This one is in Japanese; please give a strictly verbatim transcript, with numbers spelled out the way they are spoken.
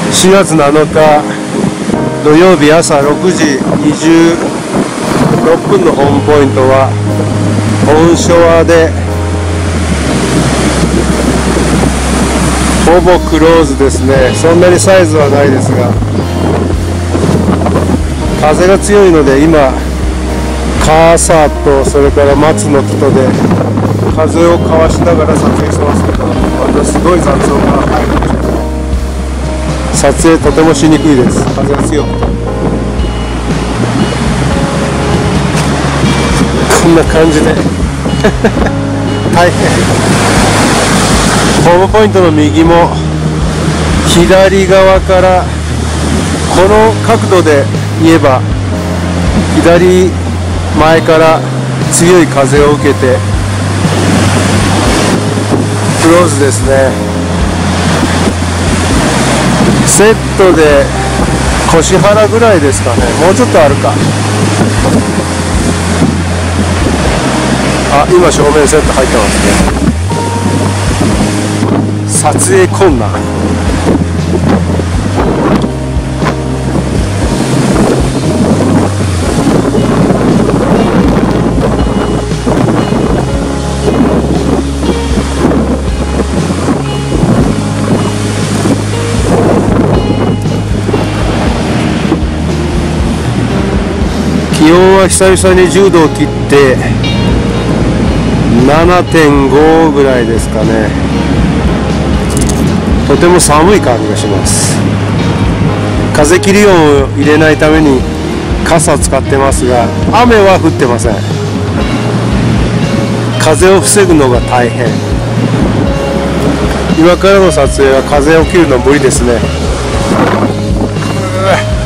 しがつなのか土曜日朝ろくじにじゅうろっぷんのホームポイントはオンショアでほぼクローズですね。そんなにサイズはないですが、風が強いので今カーサーとそれから松の木とで風をかわしながら撮影してますけど、またすごい雑音が入るので撮影とてもしにくいです。風が強くてこんな感じで大変。ホームポイントの右も左側からこの角度で言えば左前から強い風を受けてクローズですね。セットで腰腹ぐらいですかね。もうちょっとあるか。あ、今正面セット入ってますね。撮影困難。気温は久々にじゅうどを切ってななてんご ぐらいですかね。とても寒い感じがします。風切り音を入れないために傘を使ってますが、雨は降ってません。風を防ぐのが大変。今からの撮影は風を切るの無理ですね。